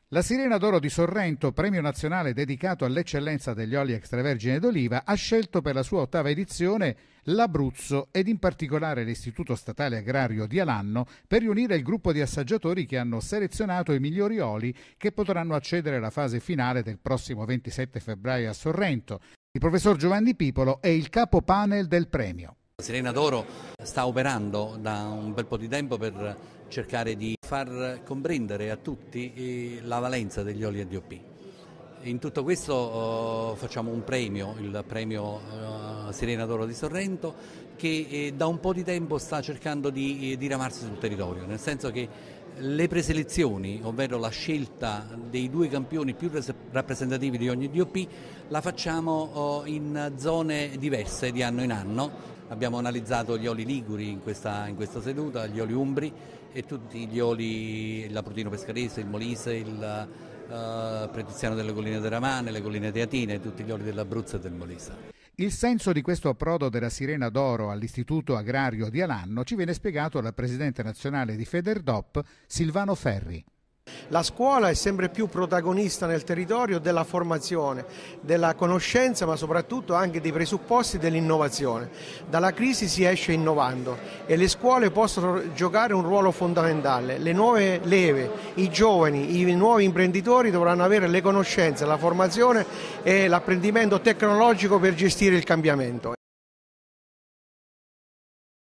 La Sirena d'Oro di Sorrento, premio nazionale dedicato all'eccellenza degli oli extravergine d'oliva, ha scelto per la sua 8ª edizione l'Abruzzo ed in particolare l'Istituto Statale Agrario di Alanno per riunire il gruppo di assaggiatori che hanno selezionato i migliori oli che potranno accedere alla fase finale del prossimo 27 febbraio a Sorrento. Il professor Giovanni Pipolo è il capo panel del premio. La Sirena d'Oro sta operando da un bel po' di tempo per cercare di far comprendere a tutti la valenza degli oli a DOP. In tutto questo facciamo un premio, il premio Sirena d'Oro di Sorrento, che da un po' di tempo sta cercando di diramarsi sul territorio, nel senso che le preselezioni, ovvero la scelta dei 2 campioni più rappresentativi di ogni DOP, la facciamo in zone diverse di anno in anno. Abbiamo analizzato gli oli liguri in questa seduta, gli oli umbri e tutti gli oli, l'Abruzzo pescarese, il Molise, il Pretiziano delle colline teramane, le colline teatine, tutti gli oli dell'Abruzzo e del Molise. Il senso di questo approdo della Sirena d'Oro all'Istituto Agrario di Alanno ci viene spiegato dal presidente nazionale di Federdop, Silvano Ferri. La scuola è sempre più protagonista nel territorio della formazione, della conoscenza, ma soprattutto anche dei presupposti dell'innovazione. Dalla crisi si esce innovando e le scuole possono giocare un ruolo fondamentale. Le nuove leve, i giovani, i nuovi imprenditori dovranno avere le conoscenze, la formazione e l'apprendimento tecnologico per gestire il cambiamento.